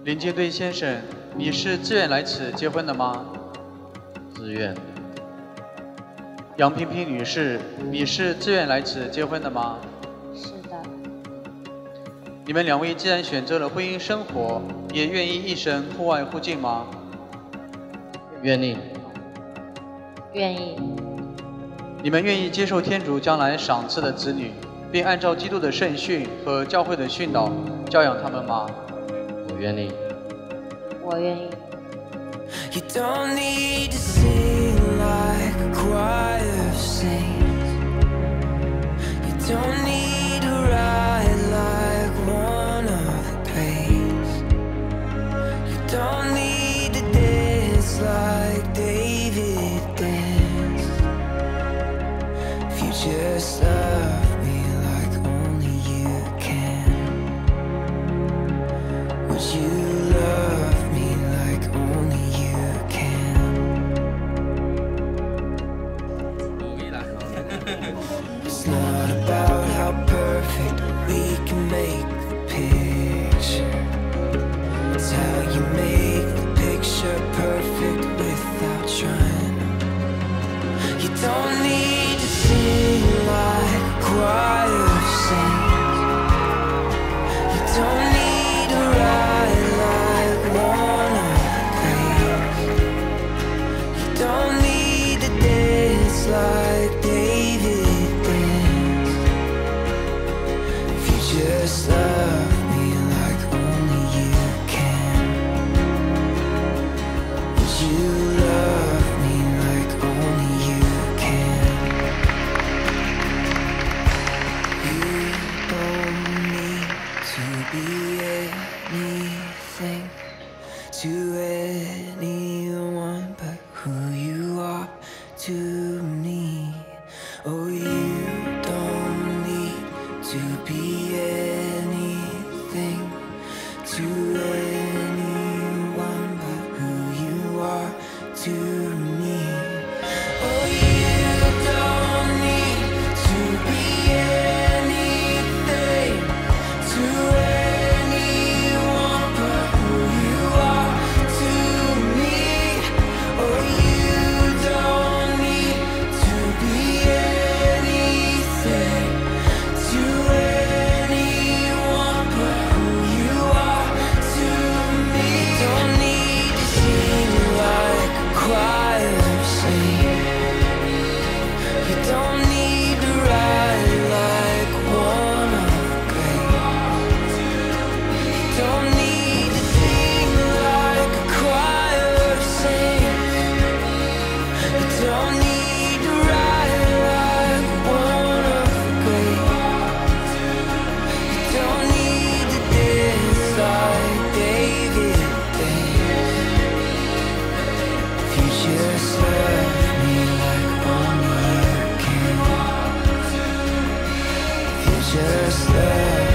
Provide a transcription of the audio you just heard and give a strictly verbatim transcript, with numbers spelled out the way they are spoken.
林金队先生，你是自愿来此结婚的吗？ 自愿。 杨萍萍女士，你是自愿来此结婚的吗？ 是的。 你们两位既然选择了婚姻生活，也愿意一生互爱互敬吗？ 愿意。 愿意。 你们愿意接受天主将来赏赐的子女，并按照基督的圣训和教会的训导教养他们吗？ 我愿意。 我愿意。 You don't need to sing like a choir of saints. You don't need to ride like one of the plays. You don't need to dance like David danced. If you just love me like only you can, would you love me like only you can? It's not about how perfect we can make the picture. It's how you make the picture perfect without trying. You don't need to sing like a choir of saints. You don't need to ride like one of the plays. You don't need to dance like David danced. If you just love me like only you can, would you love me like only you can? You don't need to be anything to anyone but who you are to me. Oh, you don't need to be anything to anyone but who you are to me. Oh, you don't need to be anything to anyone but who you are to me. Oh, you don't need to be anything to anyone but who you are to me. Don't need to sing like a choir of saints. You don't need to ride like one of the greats. You don't need to sing like a choir of saints. You don't need to ride like one of the greats. You don't need to dance like David danced. If you just love me like only you can, if you just love